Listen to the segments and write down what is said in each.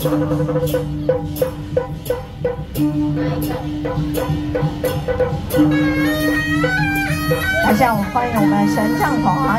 大家我们欢迎我们神将团。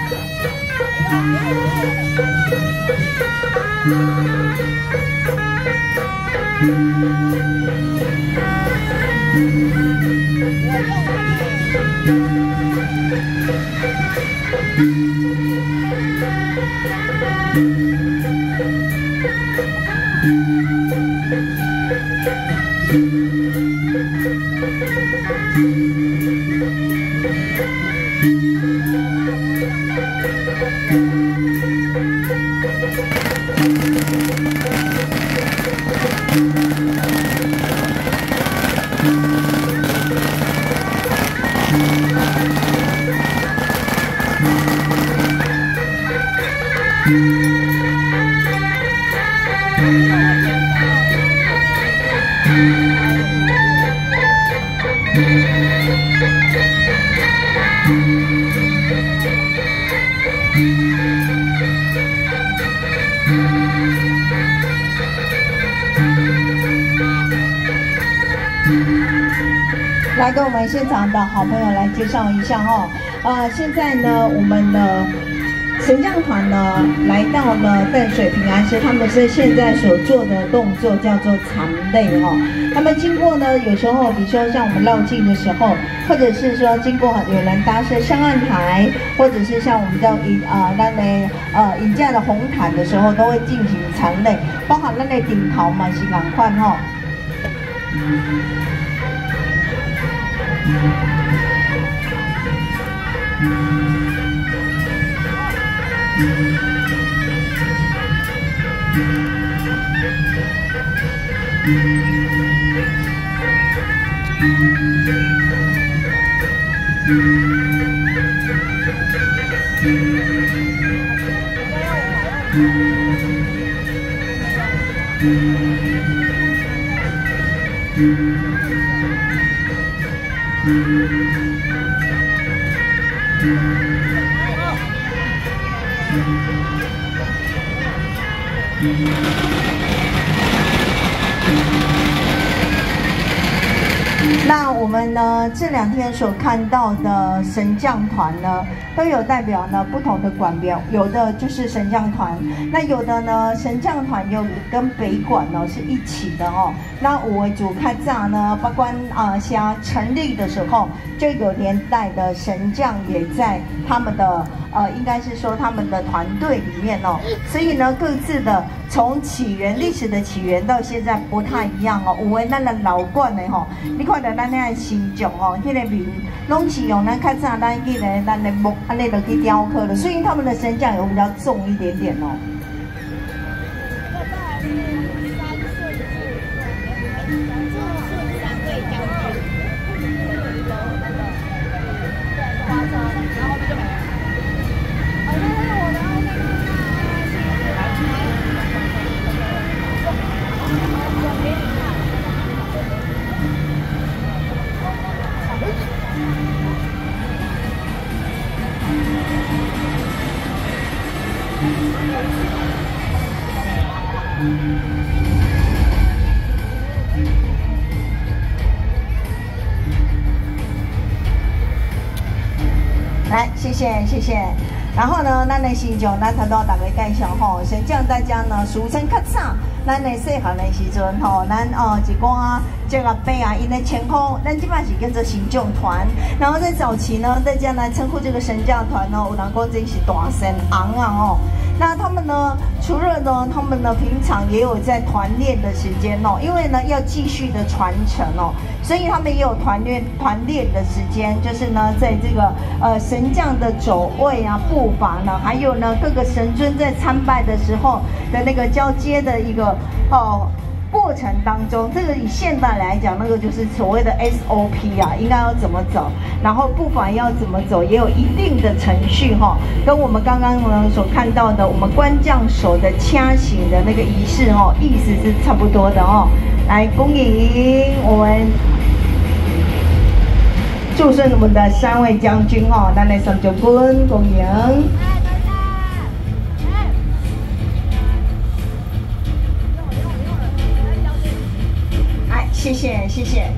来跟我们现场的好朋友来介绍一下哦。现在呢，我们的神将团呢来到了淡水平安市，他们是现在所做的动作叫做缠类哦。他们经过呢，有时候比如说像我们绕境的时候，或者是说经过有人搭设香案台，或者是像我们叫引架的红毯的时候，都会进行缠类，包含咱的顶头嘛是同款吼。那我们呢这2天所看到的神将团呢，都有代表呢不同的馆别，有的就是神将团，那有的呢神将团又跟北馆呢是一起的哦。那五位主看炸呢，包括像成立的时候，就有年代的神将也在他们的应该是说他们的团队里面哦，所以呢各自的从历史的起源到现在不太一样哦。有的咱的老馆的吼，你看到咱那形状哦，迄个面拢是用咱较早咱记得咱的木安尼落去雕刻的，所以他们的神将有比较重一点点哦。来，谢谢。然后呢，咱的新旧，咱头都大家介绍吼，先将大家呢俗称较早，咱的细汉的时阵吼，咱一寡这个伯啊，因的称呼，咱即摆是叫做神将团。然后在早期呢，大家来称呼这个神将团哦，有人讲这是大神昂啊哦。那他们呢，除了呢，他们呢平常也有在团练的时间哦，因为呢要继续的传承哦，所以他们也有团练的时间，就是呢在这个神将的走位啊、步伐呢，还有呢各个神尊在参拜的时候的那个交接的一个过程当中，这个以现代来讲，那个就是所谓的 SOP 啊，应该要怎么走，然后步伐要怎么走，也有一定的程序哈，跟我们刚刚呢所看到的我们官将手的掐行的那个仪式哦，意思是差不多的哦。来，恭迎我们祝圣我们的3位将军哦，咱来上将军恭迎。 谢谢谢谢。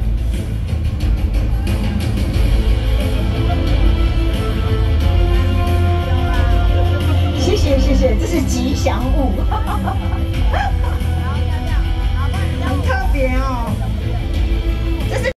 谢谢谢谢，这是吉祥物，很特别哦。